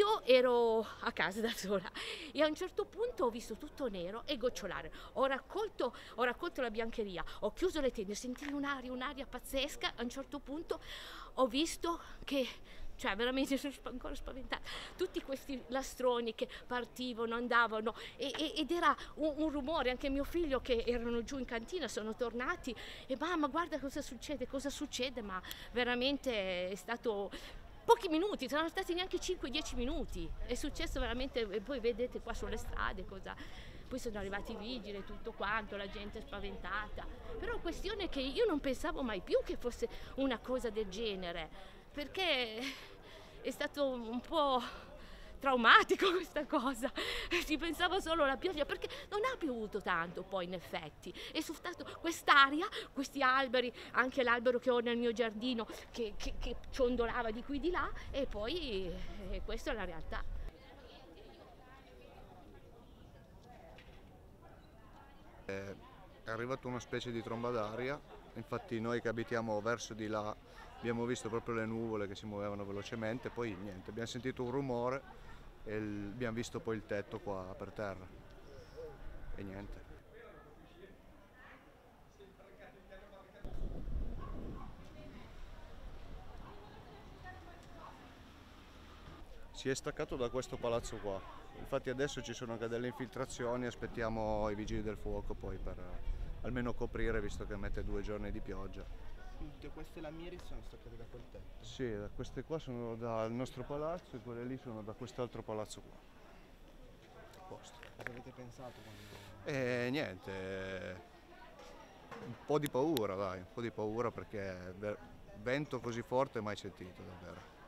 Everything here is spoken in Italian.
io ero a casa da sola e a un certo punto ho visto tutto nero e gocciolare. Ho raccolto la biancheria, ho chiuso le tende, sentivo un'aria pazzesca. A un certo punto ho visto che, cioè veramente sono ancora spaventata, tutti questi lastroni che partivano, andavano ed era un rumore. Anche mio figlio, che erano giù in cantina, sono tornati e mamma guarda cosa succede, ma veramente è stato pochi minuti, non sono stati neanche 5-10 minuti, è successo veramente. E poi vedete qua sulle strade cosa, poi sono arrivati i vigili e tutto quanto, la gente è spaventata, però questione che io non pensavo mai più che fosse una cosa del genere, perché è stato un po' traumatico questa cosa. Si pensava solo alla pioggia, perché non ha piovuto tanto poi in effetti, è soltanto quest'aria, questi alberi, anche l'albero che ho nel mio giardino che ciondolava di qui di là, e poi questa è la realtà. È arrivata una specie di tromba d'aria, infatti noi che abitiamo verso di là abbiamo visto proprio le nuvole che si muovevano velocemente, poi niente, abbiamo sentito un rumore e abbiamo visto poi il tetto qua per terra e niente. Si è staccato da questo palazzo qua, infatti adesso ci sono anche delle infiltrazioni, aspettiamo i vigili del fuoco poi per almeno coprire visto che mette 2 giorni di pioggia. Tutte queste lamiere sono staccate da quel tetto. Sì, queste qua sono dal nostro palazzo e quelle lì sono da quest'altro palazzo qua. A posto. Cosa avete pensato quando... E niente, un po' di paura, dai, un po' di paura perché vento così forte mai sentito davvero.